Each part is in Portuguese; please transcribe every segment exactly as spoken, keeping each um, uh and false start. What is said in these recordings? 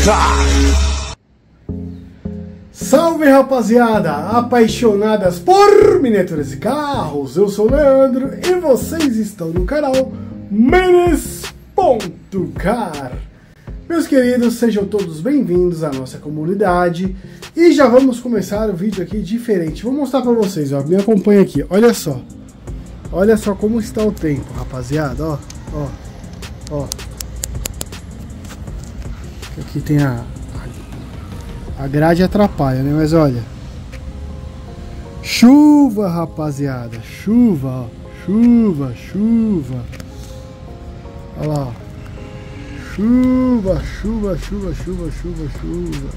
Car. Salve, rapaziada, apaixonadas por miniaturas e carros, eu sou o Leandro e vocês estão no canal Minis.car. Meus queridos, sejam todos bem-vindos à nossa comunidade e já vamos começar o vídeo aqui diferente. Vou mostrar pra vocês, ó, me acompanha aqui, olha só. Olha só como está o tempo, rapaziada, ó, ó, ó. Aqui tem a, a grade atrapalha, né? Mas olha, chuva, rapaziada, chuva, ó, chuva, chuva. Olha lá, ó. Chuva, chuva, chuva, chuva, chuva, chuva.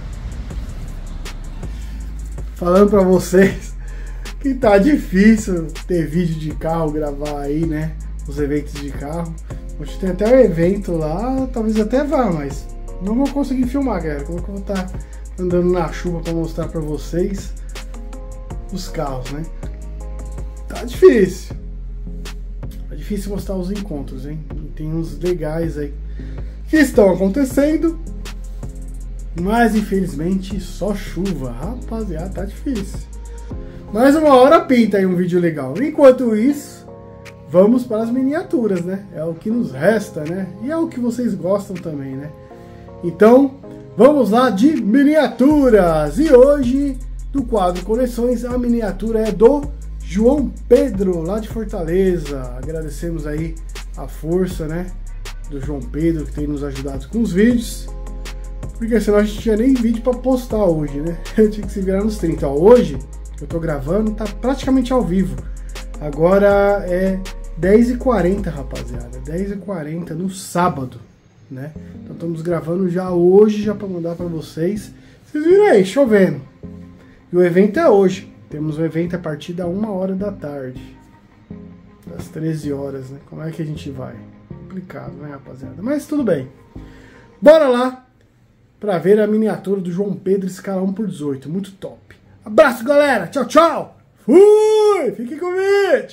Falando pra vocês que tá difícil ter vídeo de carro, gravar aí, né? Os eventos de carro. Hoje tem até um evento lá, talvez até vá, mas não vou conseguir filmar, galera. Como é que eu vou estar andando na chuva pra mostrar pra vocês os carros, né? Tá difícil. Tá difícil mostrar os encontros, hein? Tem uns legais aí que estão acontecendo, mas infelizmente só chuva, rapaziada, tá difícil. Mas uma hora pinta aí um vídeo legal. Enquanto isso, vamos para as miniaturas, né? É o que nos resta, né? E é o que vocês gostam também, né? Então, vamos lá de miniaturas. E hoje, do quadro Coleções, a miniatura é do João Pedro, lá de Fortaleza. Agradecemos aí a força, né, do João Pedro, que tem nos ajudado com os vídeos, porque senão a gente tinha nem vídeo para postar hoje, né? Eu tinha que se virar nos trinta. Ó, hoje eu tô gravando, tá praticamente ao vivo. Agora é dez e quarenta, rapaziada, dez e quarenta no sábado, né? Então estamos gravando já hoje, já para mandar para vocês. Vocês viram aí, chovendo. E o evento é hoje. Temos o evento a partir da uma hora da tarde, das treze horas, né? Como é que a gente vai? Complicado, né, rapaziada? Mas tudo bem. Bora lá para ver a miniatura do João Pedro escala um por dezoito. Muito top. Abraço, galera. Tchau, tchau. Fui. Fiquem com o vídeo.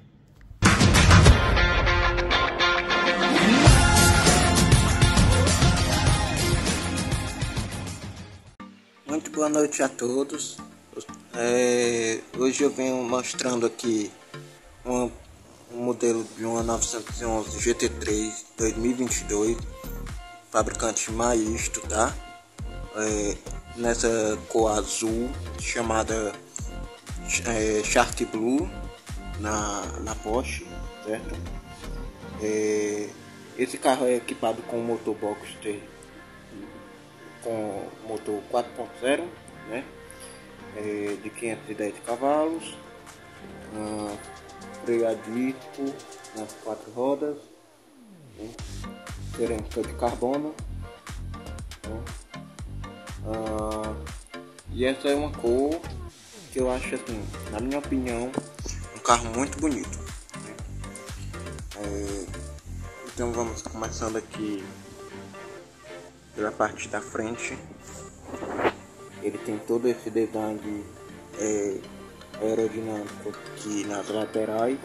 Muito boa noite a todos. É, hoje eu venho mostrando aqui uma um modelo de uma novecentos e onze G T três dois mil e vinte e dois, fabricante Maisto, tá? É, nessa cor azul chamada é, Shark Blue na, na Porsche, certo? É, esse carro é equipado com motor Boxster com motor quatro ponto zero, né? É, de quinhentos e dez cavalos. Hum, freio a disco nas quatro rodas, né? Cerâmica de carbono, né? Ah, e essa é uma cor que eu acho, assim, na minha opinião, um carro muito bonito, né? É, então vamos começando aqui pela parte da frente. Ele tem todo esse design é, aerodinâmico aqui nas laterais,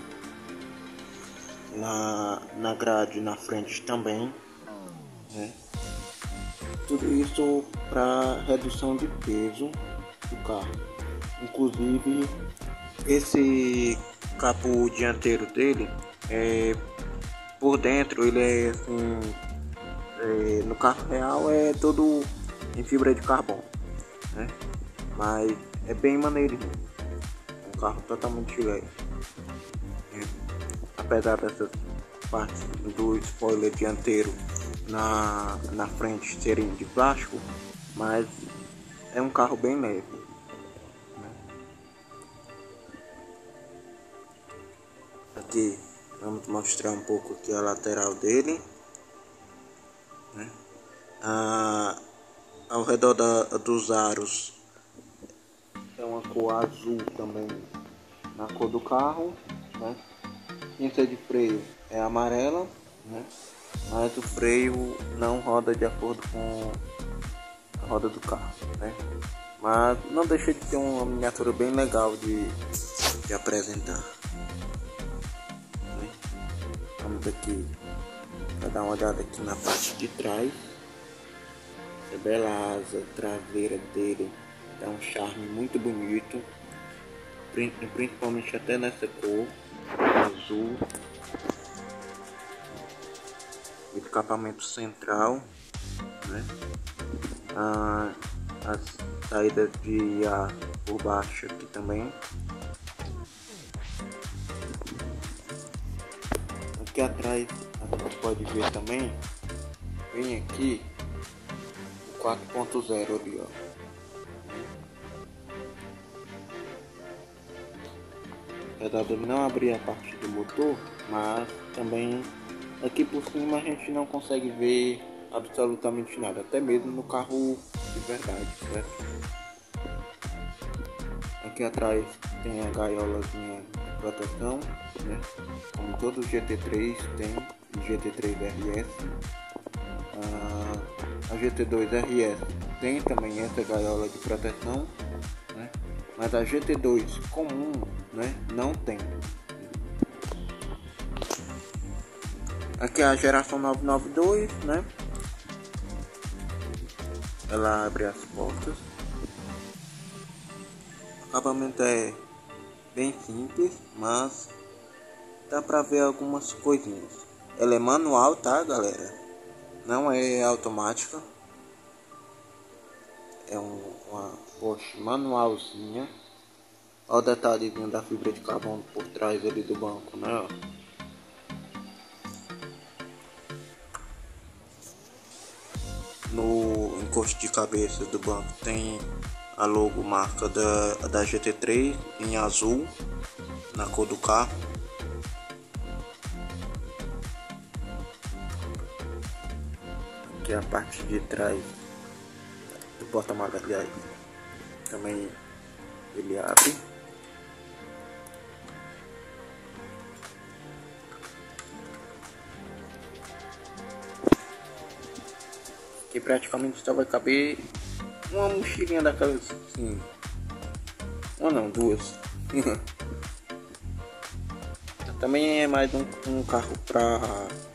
na, na grade na frente também, né? Tudo isso para redução de peso do carro. Inclusive esse capô dianteiro dele, é, por dentro ele é assim, é, no carro real é todo em fibra de carbono, né? Mas é bem maneirinho. Carro totalmente leve, é. Apesar dessas partes do spoiler dianteiro na, na frente serem de plástico, mas é um carro bem leve, né? Aqui vamos mostrar um pouco aqui a lateral dele, né? Ah, ao redor da, dos aros é uma cor azul também na cor do carro, né? Cinta de freio é amarela, né? Mas o freio não roda de acordo com a roda do carro, né? Mas não deixa de ter uma miniatura bem legal de, de apresentar, né? Vamos aqui para dar uma olhada aqui na parte de trás. é bela asa traseira dele, dá um charme muito bonito, principalmente até nessa cor azul. O escapamento central, né? Ah, as saídas de ar por baixo aqui também. Aqui atrás a gente pode ver também, vem aqui o quatro ponto zero ali, ó. Apesar dele não abrir a parte do motor, mas também aqui por cima a gente não consegue ver absolutamente nada, até mesmo no carro de verdade, certo? Aqui atrás tem a gaiolazinha de proteção, né? Como todo o G T três tem, e G T três R S. Ah, a G T dois R S tem também essa gaiola de proteção, né? Mas a G T dois comum, né, não tem. Aqui é a geração novecentos e noventa e dois, né? Ela abre as portas. O acabamento é bem simples, mas dá pra ver algumas coisinhas. Ela é manual, tá, galera? Não é automática. É um, uma Porsche manualzinha. Olha o detalhezinho da fibra de carbono por trás ali do banco, né? No encosto de cabeça do banco tem a logo marca da, da G T três em azul, na cor do carro. Aqui é a parte de trás do porta-malas, aliás, também ele abre. Que praticamente só vai caber uma mochilinha daquelas, assim, uma não, duas. Também é mais um, um carro pra,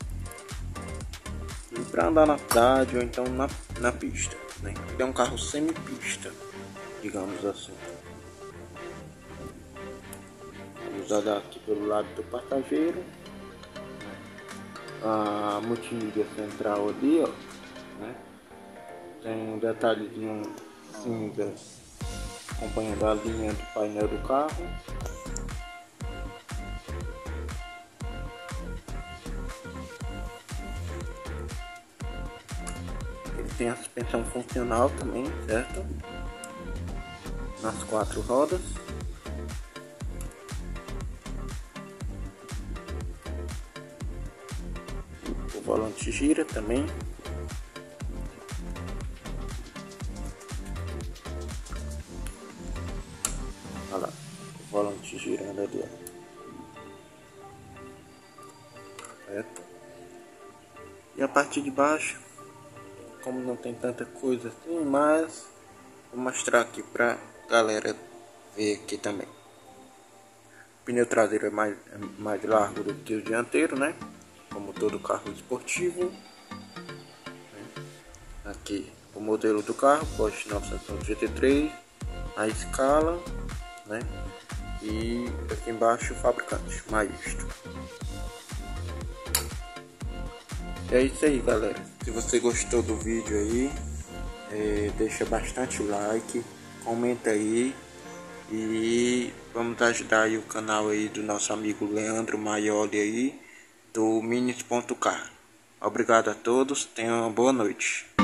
pra andar na cidade ou então na, na pista, né? Ele é um carro semi-pista, digamos assim. Vamos olhar aqui pelo lado do passageiro. A multimídia central ali, ó, né? Tem um detalhezinho cinza acompanhando a linha do painel do carro. Ele tem a suspensão funcional também, certo? Nas quatro rodas. O volante gira também. Olha lá, o volante girando ali, ó. Certo? E a parte de baixo, como não tem tanta coisa assim, mas vou mostrar aqui pra galera ver aqui também. O pneu traseiro é mais, é mais largo do que o dianteiro, né? Como todo carro esportivo. Aqui o modelo do carro, Porsche novecentos G T três, a escala, né? E aqui embaixo o fabricante, Maestro. É isso aí, galera. Se você gostou do vídeo aí, é, deixa bastante like, comenta aí e vamos ajudar aí o canal aí do nosso amigo Leandro Maioli aí, do minis ponto car. Obrigado a todos, tenham uma boa noite.